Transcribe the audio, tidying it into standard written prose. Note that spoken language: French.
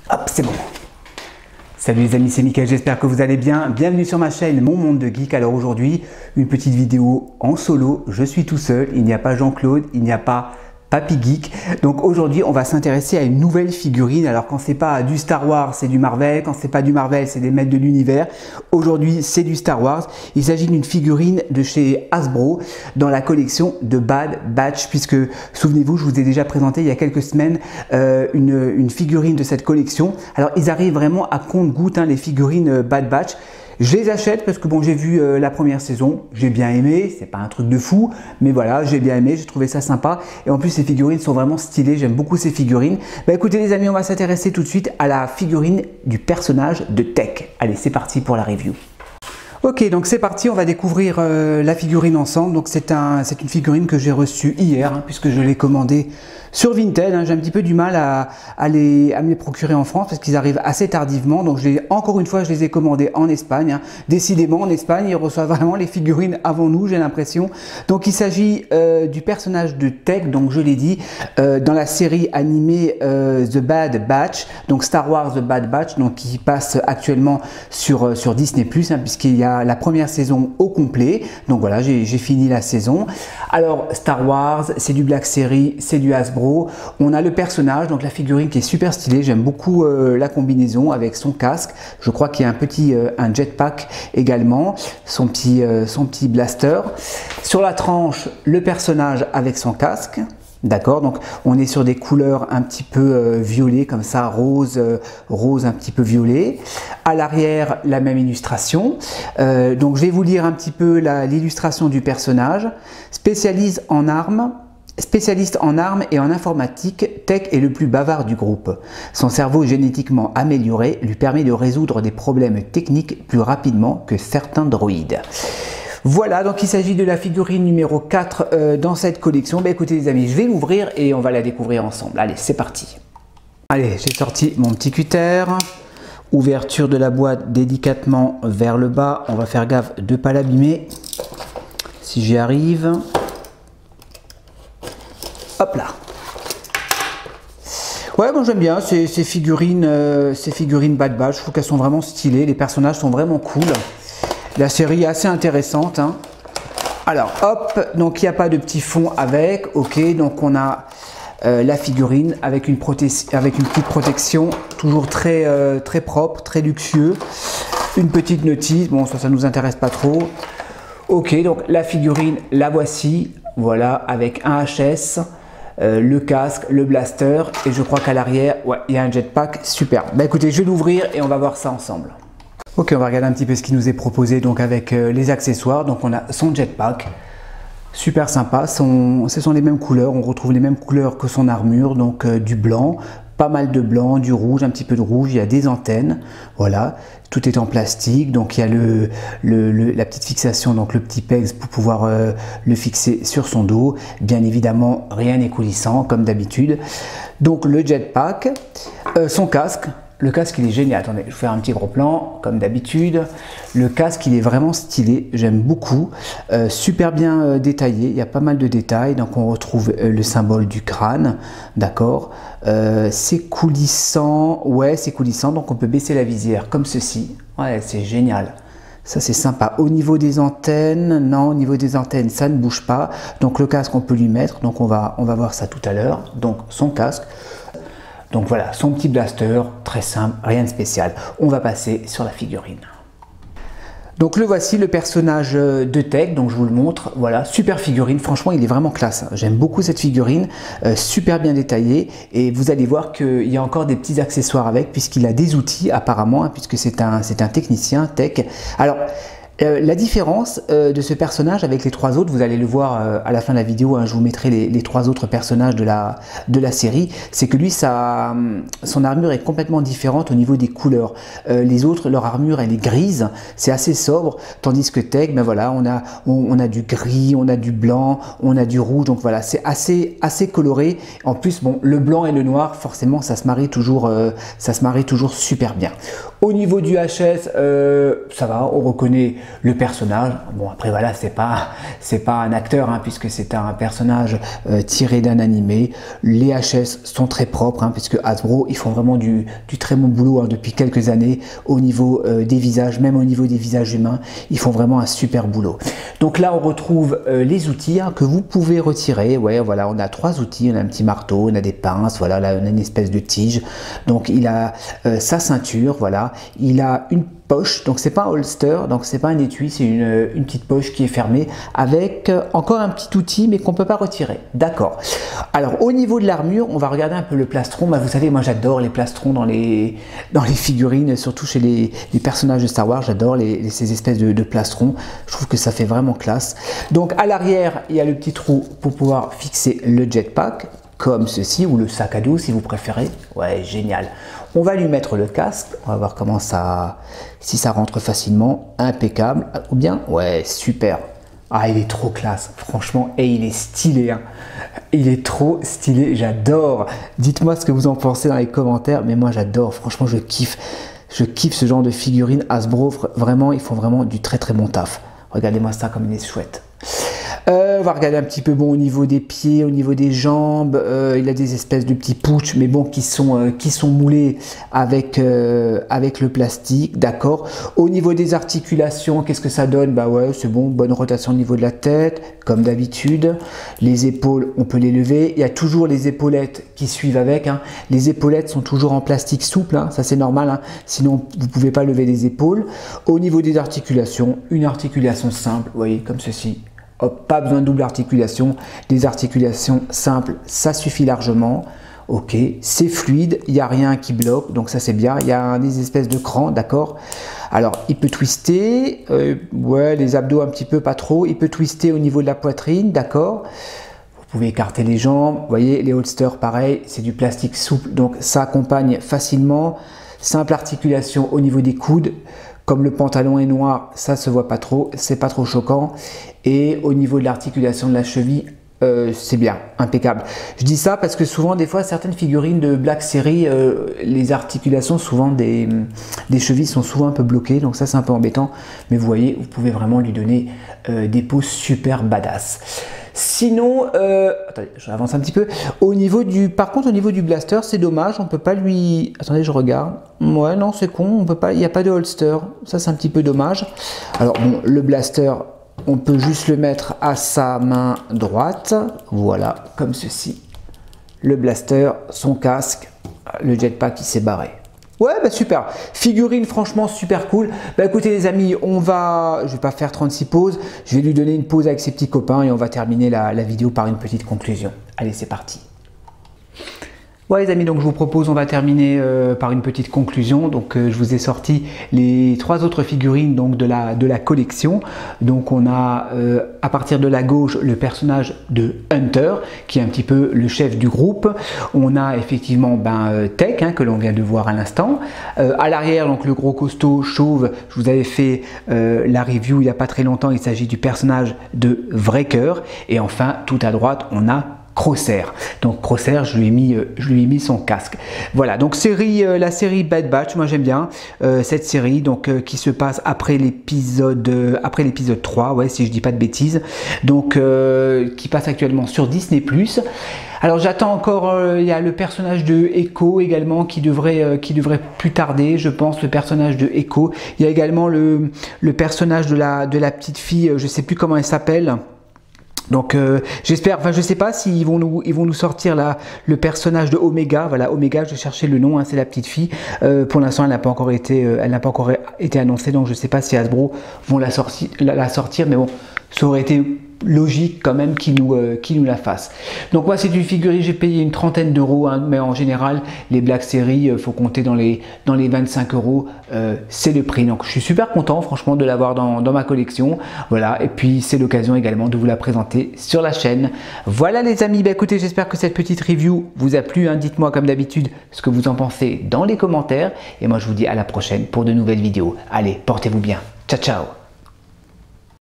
Hop, c'est bon. Salut les amis, c'est Mickaël, j'espère que vous allez bien. Bienvenue sur ma chaîne Mon Monde de Geek. Alors aujourd'hui, une petite vidéo en solo. Je suis tout seul, il n'y a pas Jean-Claude, il n'y a pas Papy Geek. Donc aujourd'hui, on va s'intéresser à une nouvelle figurine. Alors quand c'est pas du Star Wars, c'est du Marvel. Quand c'est pas du Marvel, c'est des maîtres de l'univers. Aujourd'hui, c'est du Star Wars. Il s'agit d'une figurine de chez Hasbro dans la collection de Bad Batch, puisque souvenez-vous, je vous ai déjà présenté il y a quelques semaines une figurine de cette collection. Alors ils arrivent vraiment à compte-gouttes, hein, les figurines Bad Batch. Je les achète parce que bon, j'ai vu la première saison, j'ai bien aimé, c'est pas un truc de fou, mais voilà, j'ai bien aimé, j'ai trouvé ça sympa. Et en plus, ces figurines sont vraiment stylées, j'aime beaucoup ces figurines. Bah écoutez les amis, on va s'intéresser tout de suite à la figurine du personnage de Tech. Allez, c'est parti pour la review. Ok, donc c'est parti, on va découvrir la figurine ensemble. Donc c'est une figurine que j'ai reçue hier, hein, puisque je l'ai commandée sur Vinted. Hein. J'ai un petit peu du mal à me les procurer en France parce qu'ils arrivent assez tardivement. Donc encore une fois, je les ai commandés en Espagne. Hein. Décidément, en Espagne, ils reçoivent vraiment les figurines avant nous, j'ai l'impression. Donc il s'agit du personnage de Tech, donc je l'ai dit, dans la série animée The Bad Batch, donc Star Wars The Bad Batch, donc qui passe actuellement sur Disney+, hein, puisqu'il y a la première saison au complet. Donc voilà, j'ai fini la saison. Alors Star Wars, c'est du Black Series, c'est du Hasbro. On a le personnage, donc la figurine qui est super stylée. J'aime beaucoup la combinaison avec son casque. Je crois qu'il y a un jetpack également, son petit blaster. Sur la tranche, le personnage avec son casque. D'accord, donc on est sur des couleurs un petit peu violet comme ça, rose un petit peu violet. À l'arrière, la même illustration. Donc je vais vous lire un petit peu l'illustration du personnage. Spécialiste en armes et en informatique, Tech est le plus bavard du groupe. Son cerveau génétiquement amélioré lui permet de résoudre des problèmes techniques plus rapidement que certains droïdes. Voilà, donc il s'agit de la figurine numéro 4 dans cette collection. Bah, écoutez les amis, je vais l'ouvrir et on va la découvrir ensemble. Allez, c'est parti. Allez, j'ai sorti mon petit cutter. Ouverture de la boîte délicatement vers le bas. On va faire gaffe de ne pas l'abîmer. Si j'y arrive. Hop là. Ouais, moi j'aime bien ces figurines Bad Batch. Je trouve qu'elles sont vraiment stylées. Les personnages sont vraiment cool. La série est assez intéressante. Hein. Alors, hop, donc il n'y a pas de petit fond avec. Ok, donc on a la figurine avec une petite protection, toujours très propre, très luxueux. Une petite notice, bon ça nous intéresse pas trop. Ok, donc la figurine, la voici. Voilà, avec un HS. Le casque, le blaster et je crois qu'à l'arrière, ouais, il y a un jetpack, super. Bah écoutez, je vais l'ouvrir et on va voir ça ensemble. Ok, on va regarder un petit peu ce qui nous est proposé donc avec les accessoires. Donc on a son jetpack, super sympa, ce sont les mêmes couleurs, on retrouve les mêmes couleurs que son armure, donc du blanc, pas mal de blanc, du rouge, un petit peu de rouge, il y a des antennes, voilà, tout est en plastique, donc il y a la petite fixation, donc le petit pegs pour pouvoir le fixer sur son dos, bien évidemment rien n'est coulissant comme d'habitude, donc le jetpack, son casque. Le casque il est génial, attendez, je vais faire un petit gros plan comme d'habitude. Le casque il est vraiment stylé, j'aime beaucoup, super bien détaillé, il y a pas mal de détails, donc on retrouve le symbole du crâne, d'accord. C'est coulissant, ouais c'est coulissant, donc on peut baisser la visière comme ceci, ouais c'est génial. Ça c'est sympa. Au niveau des antennes, non, au niveau des antennes ça ne bouge pas, donc le casque on peut lui mettre, donc on va voir ça tout à l'heure, donc son casque. Donc voilà, son petit blaster, très simple, rien de spécial. On va passer sur la figurine. Donc le voici, le personnage de Tech, donc je vous le montre, voilà, super figurine, franchement il est vraiment classe, j'aime beaucoup cette figurine, super bien détaillée, et vous allez voir qu'il y a encore des petits accessoires avec, puisqu'il a des outils apparemment, hein, puisque c'est un technicien Tech. Alors, la différence de ce personnage avec les trois autres, vous allez le voir à la fin de la vidéo, hein, je vous mettrai les trois autres personnages de la série, c'est que lui, son armure est complètement différente au niveau des couleurs. Les autres, leur armure, elle est grise, c'est assez sobre, tandis que Tech, ben voilà, on a du gris, on a du blanc, on a du rouge, donc voilà, c'est assez coloré. En plus, bon, le blanc et le noir, forcément, ça se marie toujours super bien. Au niveau du HS, ça va, on reconnaît le personnage. Bon, après voilà, c'est pas un acteur, hein, puisque c'est un personnage tiré d'un animé. Les HS sont très propres, hein, puisque Hasbro, ils font vraiment du très bon boulot, hein, depuis quelques années au niveau des visages, même au niveau des visages humains. Ils font vraiment un super boulot. Donc là, on retrouve les outils, hein, que vous pouvez retirer. Ouais, voilà, on a 3 outils. On a un petit marteau, on a des pinces, voilà, là, on a une espèce de tige. Donc il a sa ceinture, voilà. Il a une poche, donc c'est pas un holster, donc c'est pas un étui, c'est une petite poche qui est fermée avec encore un petit outil mais qu'on peut pas retirer. D'accord. Alors au niveau de l'armure, on va regarder un peu le plastron. Bah, vous savez, moi j'adore les plastrons dans les figurines, surtout chez les personnages de Star Wars. J'adore ces espèces de plastrons. Je trouve que ça fait vraiment classe. Donc à l'arrière, il y a le petit trou pour pouvoir fixer le jetpack, comme ceci, ou le sac à dos si vous préférez. Ouais, génial. On va lui mettre le casque, on va voir comment ça, si ça rentre facilement, impeccable, ou bien, ouais, super. Ah, il est trop classe, franchement, et il est stylé, hein. Il est trop stylé, j'adore. Dites-moi ce que vous en pensez dans les commentaires, mais moi j'adore, franchement, je kiffe ce genre de figurines. Hasbro, vraiment, ils font vraiment du très très bon taf. Regardez-moi ça comme il est chouette. On va regarder un petit peu, bon, au niveau des pieds, au niveau des jambes, il a des espèces de petits pouches, mais bon, qui sont moulés avec le plastique, d'accord. Au niveau des articulations, qu'est-ce que ça donne? Bah ouais, c'est bon, bonne rotation au niveau de la tête, comme d'habitude. Les épaules, on peut les lever. Il y a toujours les épaulettes qui suivent avec, hein. Les épaulettes sont toujours en plastique souple, hein, ça c'est normal, hein. Sinon vous ne pouvez pas lever les épaules. Au niveau des articulations, une articulation simple, vous voyez, comme ceci. Hop, pas besoin de double articulation, des articulations simples, ça suffit largement. Ok, c'est fluide, il n'y a rien qui bloque, donc ça c'est bien. Il y a des espèces de crans, d'accord. Alors, il peut twister, ouais, les abdos un petit peu, pas trop. Il peut twister au niveau de la poitrine, d'accord. Vous pouvez écarter les jambes, vous voyez, les holsters, pareil, c'est du plastique souple, donc ça accompagne facilement. Simple articulation au niveau des coudes. Comme le pantalon est noir, ça se voit pas trop, c'est pas trop choquant. Et au niveau de l'articulation de la cheville, c'est bien, impeccable. Je dis ça parce que souvent, des fois, certaines figurines de Black Series, les articulations, souvent des chevilles sont souvent un peu bloquées, donc ça c'est un peu embêtant. Mais vous voyez, vous pouvez vraiment lui donner des poses super badass. Sinon, attendez, j'avance un petit peu. Par contre, au niveau du blaster, c'est dommage, on peut pas lui. Attendez, je regarde. Ouais, non, c'est con, on peut pas. Il n'y a pas de holster. Ça, c'est un petit peu dommage. Alors bon, le blaster, on peut juste le mettre à sa main droite. Voilà, comme ceci. Le blaster, son casque, le jetpack qui s'est barré. Ouais, bah super. Figurine, franchement, super cool. Bah écoutez les amis, je vais pas faire 36 pauses. Je vais lui donner une pause avec ses petits copains et on va terminer la vidéo par une petite conclusion. Allez, c'est parti. Ouais les amis, donc je vous propose, on va terminer par une petite conclusion. Donc je vous ai sorti les 3 autres figurines donc de la collection. Donc on a à partir de la gauche le personnage de Hunter qui est un petit peu le chef du groupe. On a effectivement Tech, hein, que l'on vient de voir à l'instant. À l'arrière, donc le gros costaud chauve, je vous avais fait la review il n'y a pas très longtemps. Il s'agit du personnage de Wrecker. Et enfin tout à droite on a Crosshair. Donc Crosshair, je lui ai mis son casque. Voilà, donc la série Bad Batch, moi j'aime bien cette série, donc qui se passe après l'épisode 3, ouais, si je dis pas de bêtises, donc qui passe actuellement sur Disney+. Alors j'attends encore, il y a le personnage de Echo également qui devrait plus tarder, je pense, le personnage de Echo. Il y a également le personnage de la petite fille, je sais plus comment elle s'appelle. Donc j'espère, enfin je sais pas s'ils vont nous sortir là le personnage de Omega. Voilà, Omega, je cherchais le nom, hein, c'est la petite fille. Pour l'instant elle n'a pas encore été annoncée, donc je sais pas si Hasbro vont la sortir, mais bon, ça aurait été logique quand même qu'ils nous la fassent. Donc moi c'est une figurine, j'ai payé une trentaine d'euros, hein, mais en général les Black Series, faut compter dans les 25 euros, c'est le prix. Donc je suis super content franchement de l'avoir dans ma collection. Voilà, et puis c'est l'occasion également de vous la présenter sur la chaîne. Voilà les amis, bah écoutez, j'espère que cette petite review vous a plu, hein. Dites-moi comme d'habitude ce que vous en pensez dans les commentaires, et moi je vous dis à la prochaine pour de nouvelles vidéos. Allez, portez-vous bien, ciao ciao.